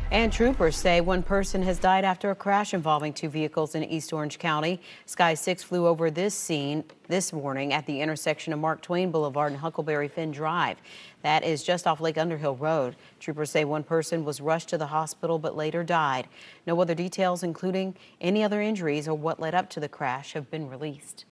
And troopers say one person has died after a crash involving two vehicles in East Orange County. Sky 6 flew over this scene this morning at the intersection of Mark Twain Boulevard and Huckleberry Finn Drive. That is just off Lake Underhill Road. Troopers say one person was rushed to the hospital but later died. No other details, including any other injuries or what led up to the crash, have been released.